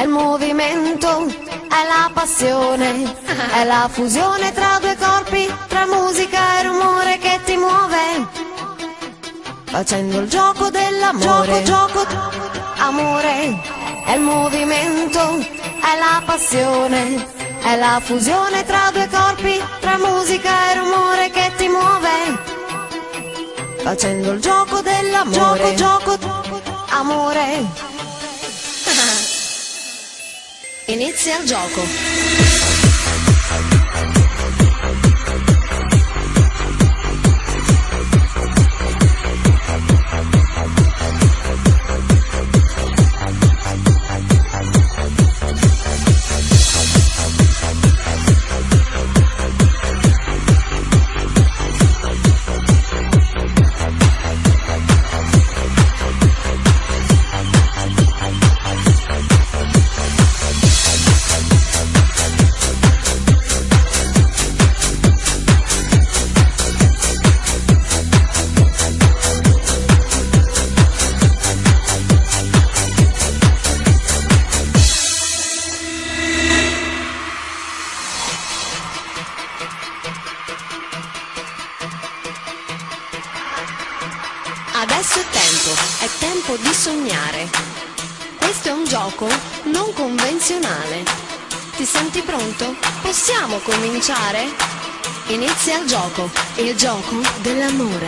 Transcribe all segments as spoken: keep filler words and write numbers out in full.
è il movimento, è la passione, è la fusione tra due corpi, tra musica e rumore che ti muove, facendo il gioco dell'amore. Gioco, gioco, amore, è il movimento, è la passione, è la fusione tra due corpi, tra musica e rumore che ti muove, facendo il gioco dell'amore. Gioco, gioco, amore. Inizia il gioco. Adesso è tempo, è tempo di sognare. Questo è un gioco non convenzionale. Ti senti pronto? Possiamo cominciare? Inizia il gioco, il gioco dell'amore.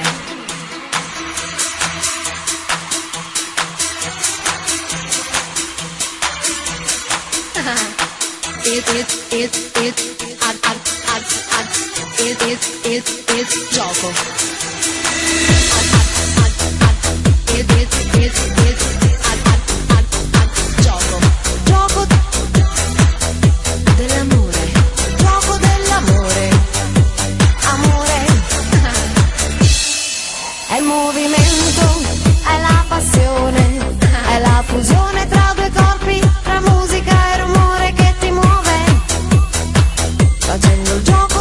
It, it, it, it, ad, ad, ad, ad, it, it, it, it, gioco. It, it, it, it, ad, ad, ad, ad, gioco. Gioco dell'amore. Gioco dell'amore. Amore. È il movimento, è la passione, è la fusione tra due corpi, tra musica e rumore che ti muove, facendo il gioco